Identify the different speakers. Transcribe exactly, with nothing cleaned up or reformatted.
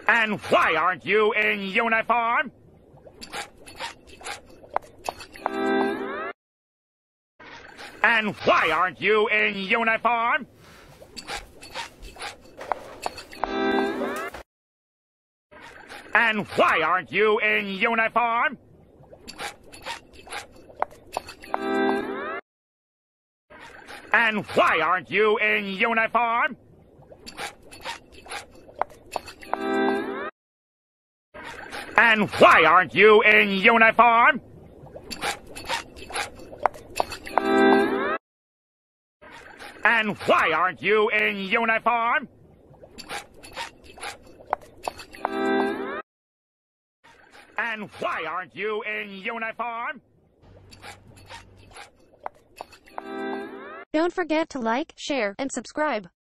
Speaker 1: And why aren't you in uniform? And why aren't you in uniform? And why aren't you in uniform? And why aren't you in uniform? And why aren't you in uniform? And why aren't you in uniform? And why aren't you in uniform?
Speaker 2: Don't forget to like, share, and subscribe.